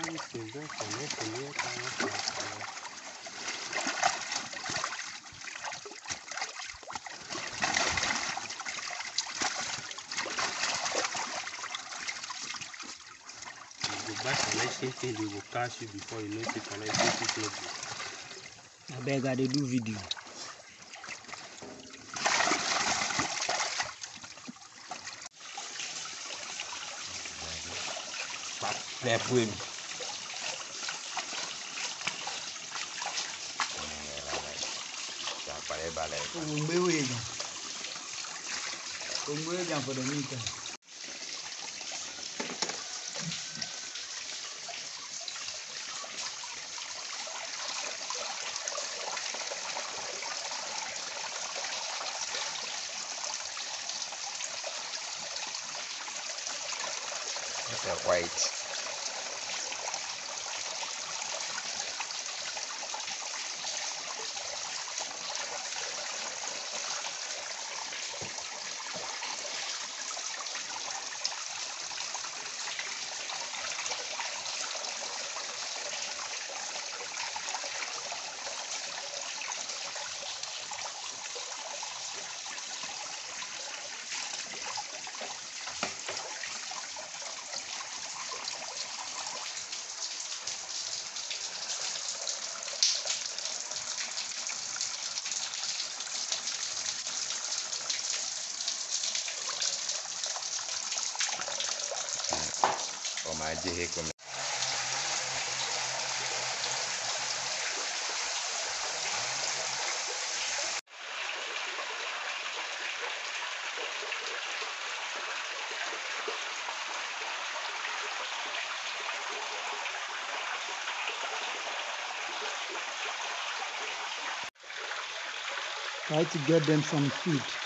Buy selection thing, they will catch you before you know the selection thing. I beg I dey do video. Left wing. For the meter. That's a white. Try to get them some food.